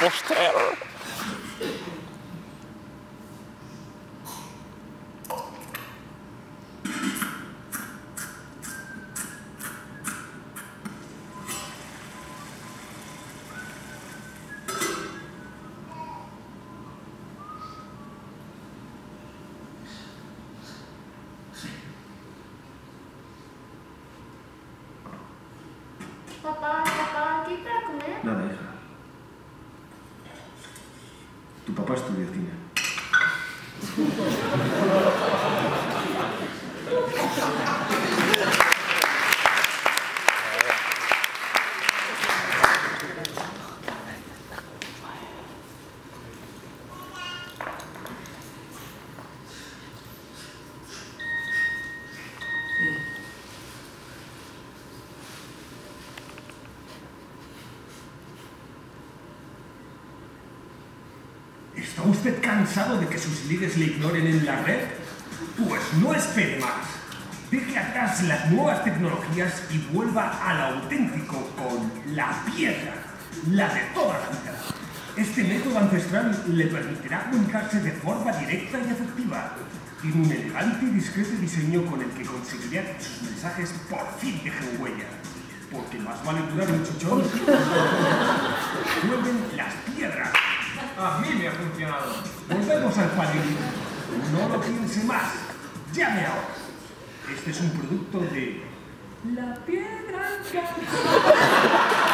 póster. Papá, ¿qué hay para comer? Nada, hija. Tu papá estudia cine. ¿Está usted cansado de que sus líderes le ignoren en la red? Pues no espere más. Deje atrás las nuevas tecnologías y vuelva al auténtico con la piedra, la de toda la vida. Este método ancestral le permitirá comunicarse de forma directa y efectiva. Tiene un elegante y discreto diseño con el que conseguirá que sus mensajes por fin dejen huella. Porque más vale durar un chuchón. Vuelven las piedras. A mí me ha funcionado. Volvemos al paleolítico. No lo piense más. Llame ahora. Este es un producto de... La Piedra Anca.